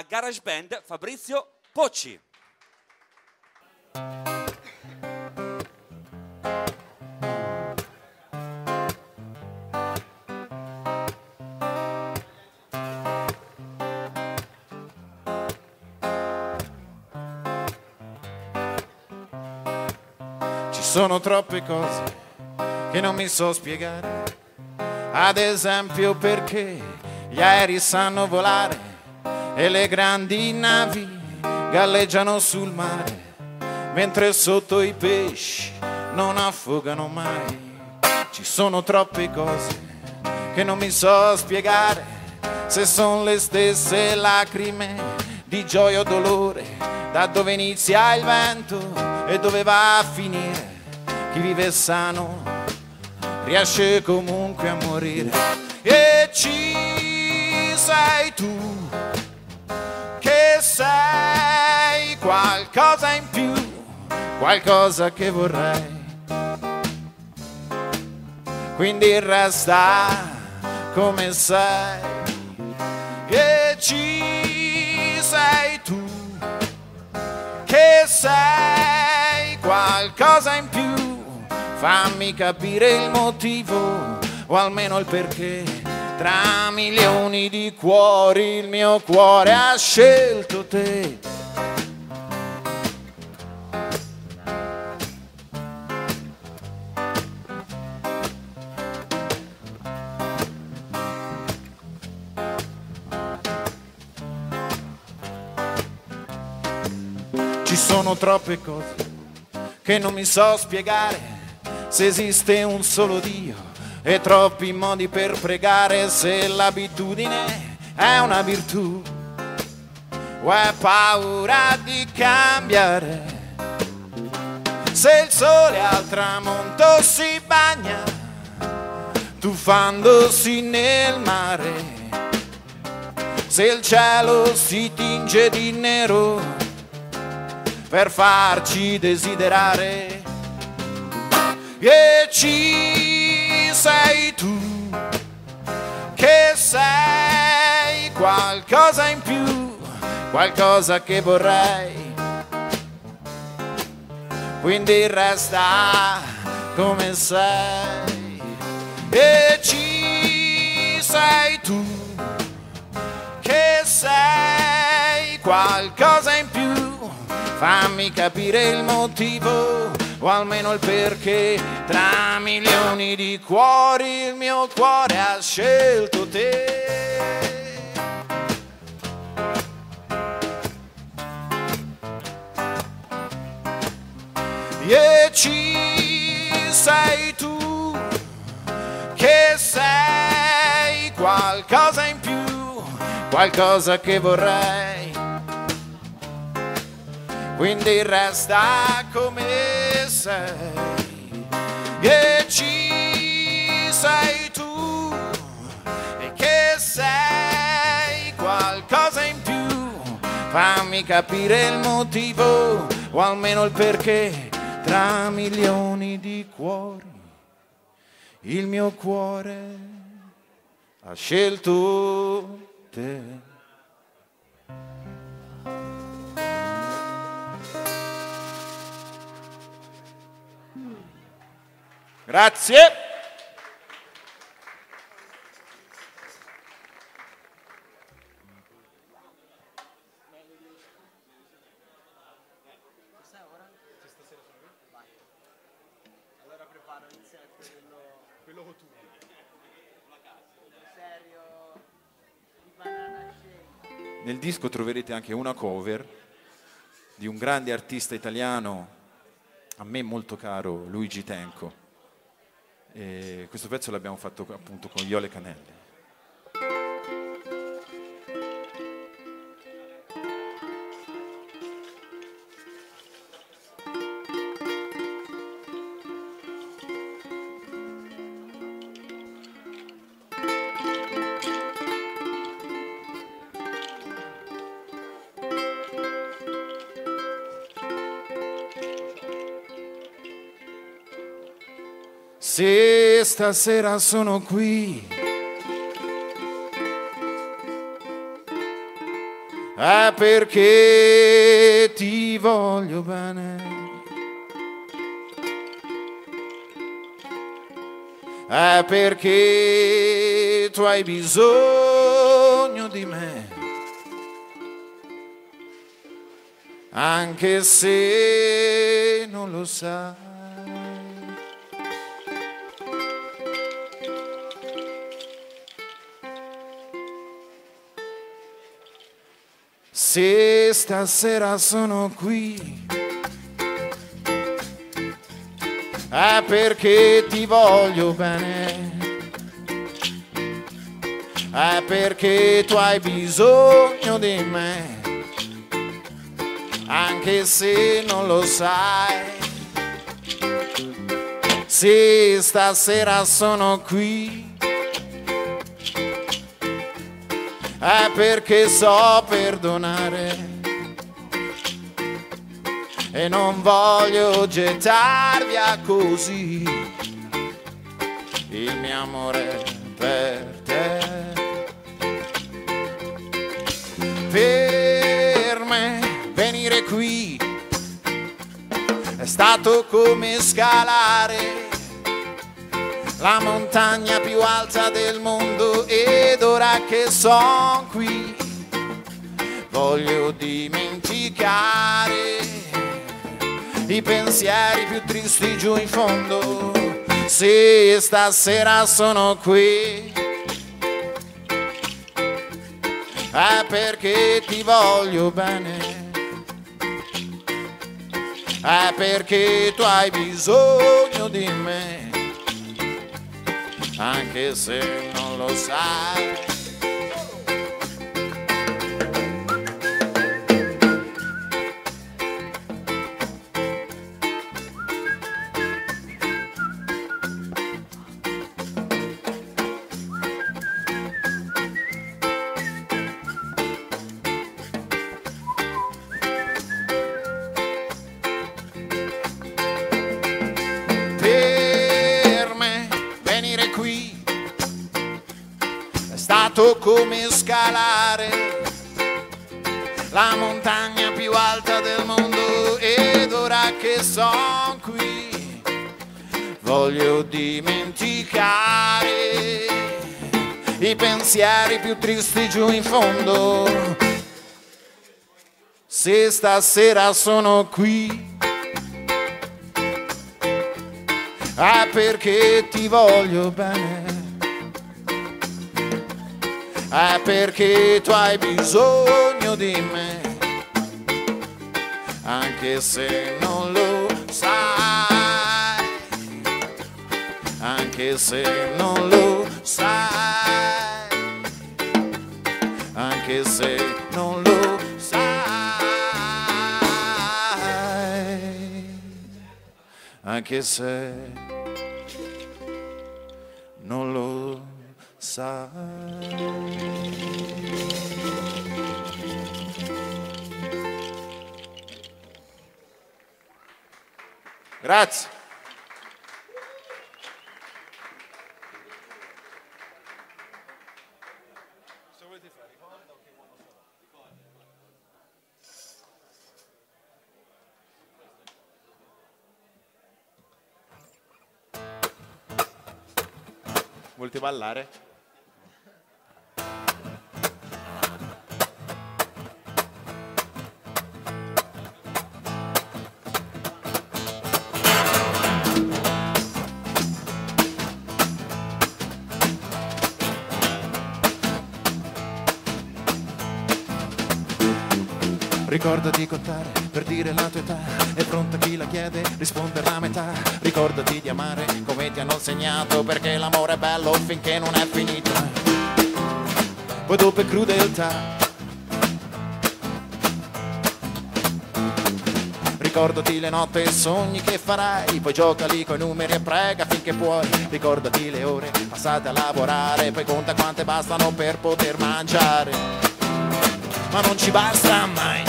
a Garage Band Fabrizio Pocci. Ci sono troppe cose che non mi so spiegare, ad esempio perché gli aerei sanno volare e le grandi navi galleggiano sul mare, mentre sotto i pesci non affogano mai. Ci sono troppe cose che non mi so spiegare, se sono le stesse lacrime di gioia o dolore, da dove inizia il vento e dove va a finire. Chi vive sano riesce comunque a morire. E ci sei tu, che sei qualcosa in più, qualcosa che vorrei. Quindi resta come sei. E ci sei tu, che sei qualcosa in più. Fammi capire il motivo, o almeno il perché. Tra milioni di cuori il mio cuore ha scelto te. Ci sono troppe cose che non mi so spiegare, se esiste un solo Dio e troppi modi per pregare, se l'abitudine è una virtù o è paura di cambiare, se il sole al tramonto si bagna tuffandosi nel mare, se il cielo si tinge di nero per farci desiderare. E ci sei tu, che sei qualcosa in più, qualcosa che vorrei. Quindi resta come sei. E ci sei tu, che sei qualcosa in più. Fammi capire il motivo, o almeno il perché. Tra milioni di cuori il mio cuore ha scelto te. E ci sei tu, che sei qualcosa in più, qualcosa che vorrei. Quindi resta come sei. E ci sei tu, e che sei qualcosa in più. Fammi capire il motivo, o almeno il perché. Tra milioni di cuori il mio cuore ha scelto te. Grazie. Allora preparo il set, quello con tutti. Serio, di Banana Shake. Nel disco troverete anche una cover di un grande artista italiano, a me molto caro, Luigi Tenco. E questo pezzo l'abbiamo fatto appunto con Iole Canelle. Se stasera sono qui è perché ti voglio bene. È perché tu hai bisogno di me, anche se non lo sai. Se stasera sono qui, è perché ti voglio bene, è perché tu hai bisogno di me, anche se non lo sai. Se stasera sono qui, è perché so perdonare e non voglio gettar via così il mio amore per te. Per me venire qui è stato come scalare la montagna più alta del mondo, ed ora che son qui voglio dimenticare i pensieri più tristi giù in fondo. Se stasera sono qui, è perché ti voglio bene, è perché tu hai bisogno di me, anche se non lo sai. Per me venire qui è stato come scalare la montagna più alta del mondo, ed ora che son qui voglio dimenticare i pensieri più tristi giù in fondo. Se stasera sono qui, è perché ti voglio bene, è perché tu hai bisogno di me, anche se non lo sai, anche se non lo sai, anche se non lo sai, anche se non lo sai. Grazie. Volete ballare? Ricordati di contare per dire la tua età, è pronta chi la chiede, risponde la metà. Ricordati di amare come ti hanno insegnato, perché l'amore è bello finché non è finito. Poi dopo è crudeltà. Ricordati le notti e i sogni che farai, poi gioca lì coi numeri e prega finché puoi. Ricordati le ore passate a lavorare, poi conta quante bastano per poter mangiare. Ma non ci basta mai.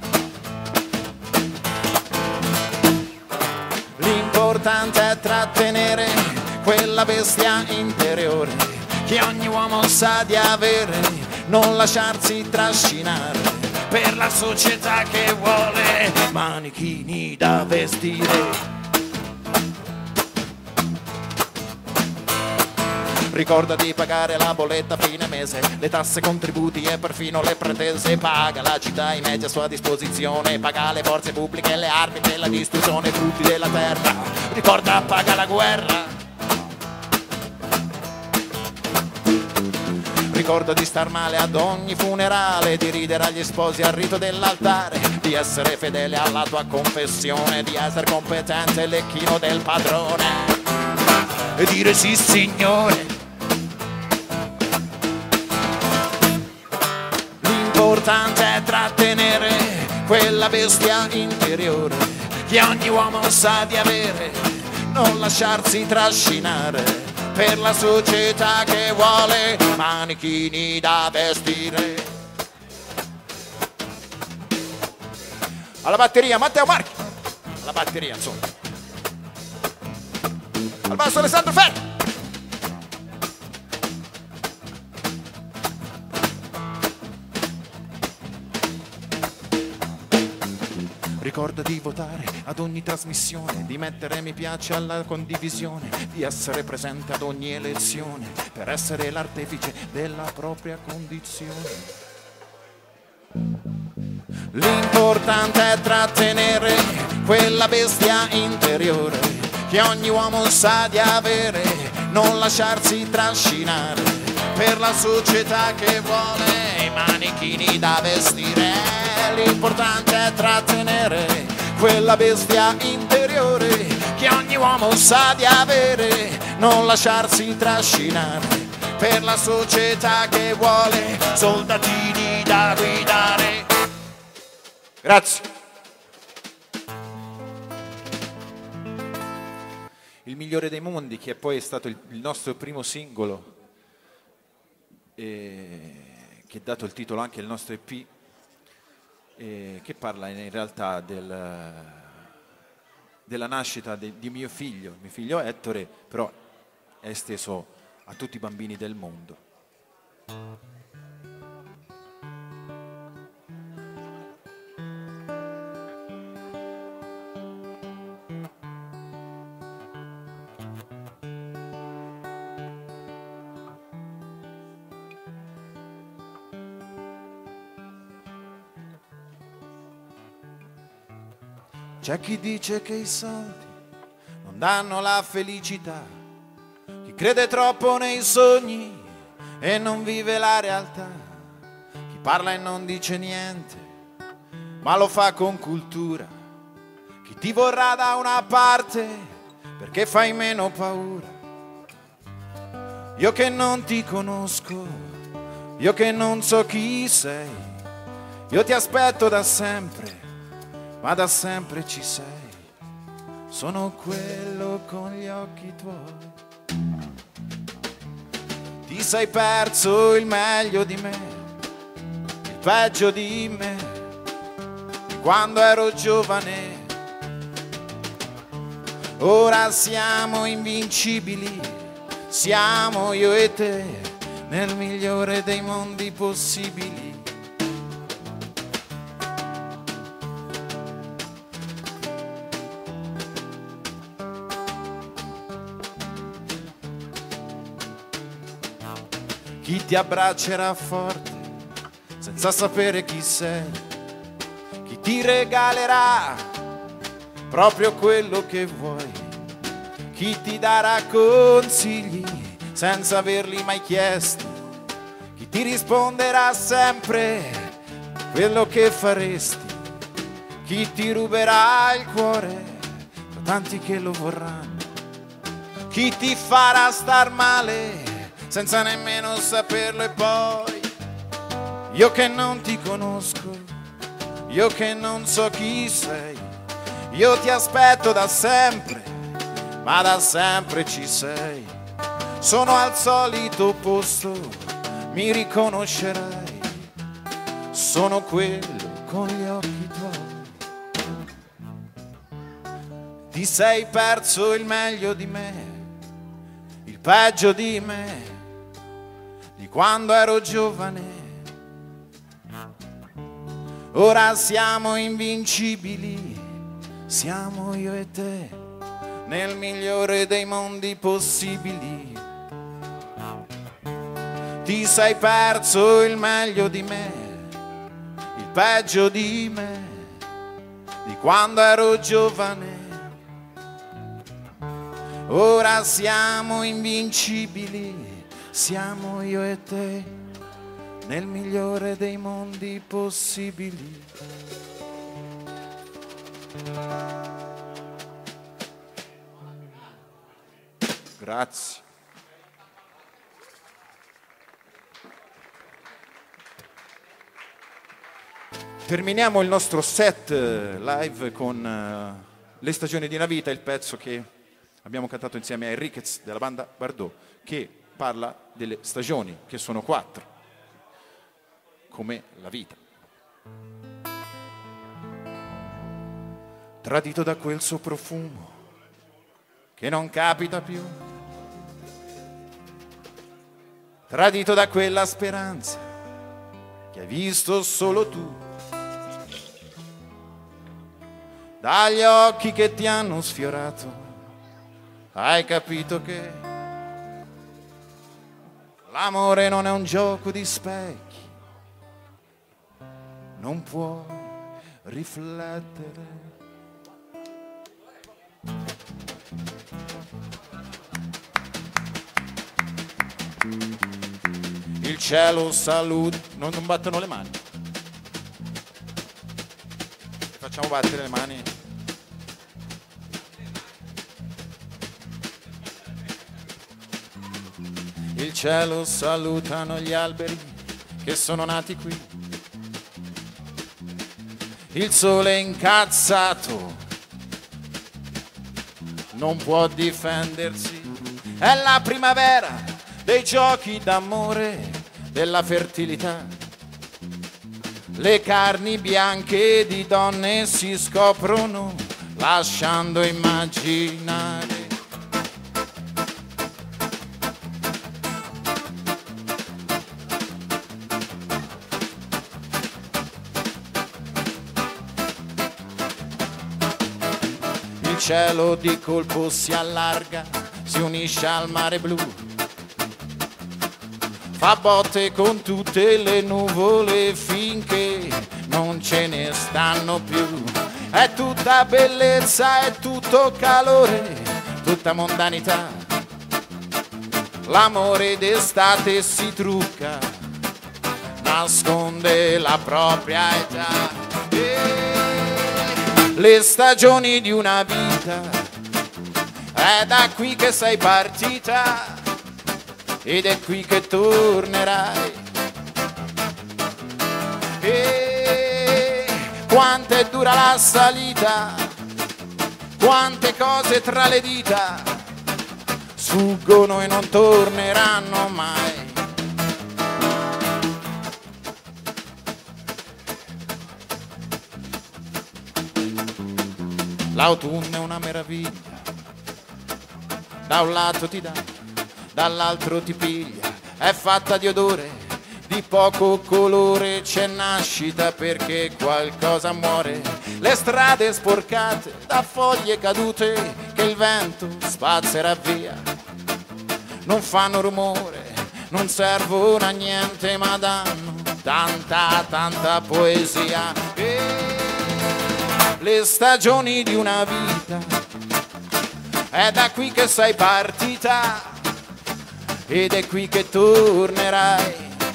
L'importante è trattenere quella bestia interiore che ogni uomo sa di avere, non lasciarsi trascinare per la società che vuole manichini da vestire. Ricorda di pagare la bolletta a fine mese, le tasse, contributi e perfino le pretese. Paga la città, i mezzi a sua disposizione, paga le forze pubbliche e le armi della distruzione, i frutti della terra. Ricorda, paga la guerra. Ricorda di star male ad ogni funerale, di ridere agli sposi al rito dell'altare, di essere fedele alla tua confessione, di essere competente lecchino del padrone e dire sì signore. L'importante è trattenere quella bestia interiore che ogni uomo sa di avere, non lasciarsi trascinare per la società che vuole manichini da vestire. Alla batteria Matteo Marchi, alla batteria insomma, al basso Alessandro Ferri. Ricorda di votare ad ogni trasmissione, di mettere mi piace alla condivisione, di essere presente ad ogni elezione per essere l'artefice della propria condizione. L'importante è trattenere quella bestia interiore che ogni uomo sa di avere, non lasciarsi trascinare per la società che vuole i manichini da vestire. L'importante è trattenere quella bestia interiore che ogni uomo sa di avere, non lasciarsi trascinare per la società che vuole soldatini da guidare. Grazie. Il migliore dei mondi, che poi è stato il nostro primo singolo che ha dato il titolo anche al nostro EP, che parla in realtà della nascita di mio figlio Ettore, però è esteso a tutti i bambini del mondo. C'è chi dice che i soldi non danno la felicità, chi crede troppo nei sogni e non vive la realtà, chi parla e non dice niente, ma lo fa con cultura, chi ti vorrà da una parte perché fai meno paura. Io che non ti conosco, io che non so chi sei, io ti aspetto da sempre, ma da sempre ci sei, sono quello con gli occhi tuoi. Ti sei perso il meglio di me, il peggio di me, quando ero giovane. Ora siamo invincibili, siamo io e te, nel migliore dei mondi possibili. Chi ti abbraccerà forte senza sapere chi sei, chi ti regalerà proprio quello che vuoi, chi ti darà consigli senza averli mai chiesti, chi ti risponderà sempre quello che faresti, chi ti ruberà il cuore da tanti che lo vorranno, chi ti farà star male senza nemmeno saperlo. E poi io che non ti conosco, io che non so chi sei, io ti aspetto da sempre, ma da sempre ci sei, sono al solito posto, mi riconoscerai, sono quello con gli occhi tuoi. Ti sei perso il meglio di me, il peggio di me, di quando ero giovane. ora siamo invincibili, siamo io e te, nel migliore dei mondi possibili. Ti sei perso il meglio di me, il peggio di me, di quando ero giovane. Ora siamo invincibili, siamo io e te, nel migliore dei mondi possibili. Grazie. Terminiamo il nostro set live con Le stagioni di una vita, il pezzo che abbiamo cantato insieme a Enriquez della banda Bardot, che parla delle stagioni, che sono 4, come la vita. Tradito da quel suo profumo che non capita più, tradito da quella speranza che hai visto solo tu, dagli occhi che ti hanno sfiorato hai capito che l'amore non è un gioco di specchi, non può riflettere. Il cielo saluta, non battono le mani. Facciamo battere le mani. Il cielo salutano gli alberi che sono nati qui. Il sole incazzato non può difendersi. È la primavera dei giochi d'amore, della fertilità. Le carni bianche di donne si scoprono lasciando immaginare. Il cielo di colpo si allarga, si unisce al mare blu, fa botte con tutte le nuvole finché non ce ne stanno più. È tutta bellezza, è tutto calore, tutta mondanità. L'amore d'estate si trucca, nasconde la propria età. Le stagioni di una vita, è da qui che sei partita ed è qui che tornerai. E quanto è dura la salita, quante cose tra le dita sfuggono e non torneranno mai. L'autunno è una meraviglia, da un lato ti dà, dall'altro ti piglia, è fatta di odore, di poco colore, c'è nascita perché qualcosa muore. Le strade sporcate da foglie cadute che il vento spazzerà via, non fanno rumore, non servono a niente ma danno tanta poesia. Le stagioni di una vita, è da qui che sei partita ed è qui che tornerai.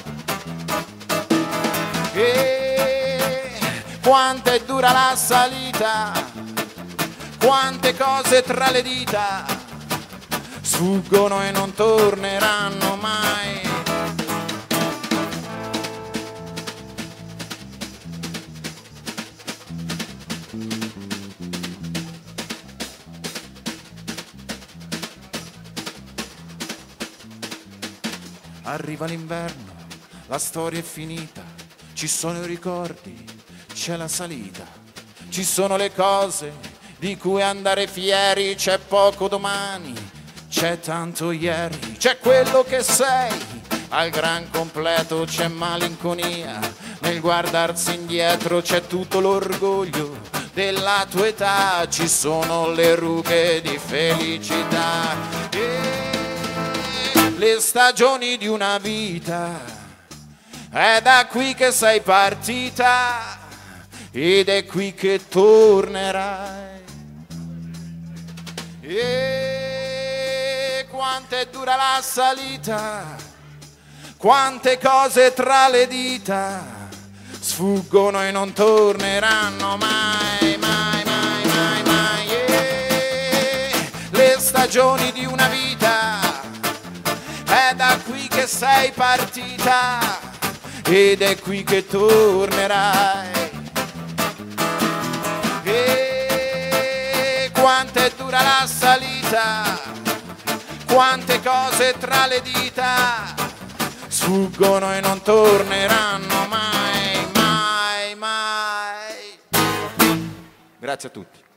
E quanto è dura la salita, quante cose tra le dita sfuggono e non torneranno mai. Arriva l'inverno, la storia è finita, ci sono i ricordi, c'è la salita, ci sono le cose di cui andare fieri, c'è poco domani, c'è tanto ieri, c'è quello che sei, al gran completo c'è malinconia, nel guardarsi indietro c'è tutto l'orgoglio della tua età, ci sono le rughe di felicità e le stagioni di una vita, è da qui che sei partita ed è qui che tornerai. E quanto è dura la salita, quante cose tra le dita sfuggono e non torneranno mai, mai, mai, mai, mai. Le stagioni di una vita, è da qui che sei partita ed è qui che tornerai. E quanto è dura la salita, quante cose tra le dita sfuggono e non torneranno mai, mai, mai. Grazie a tutti.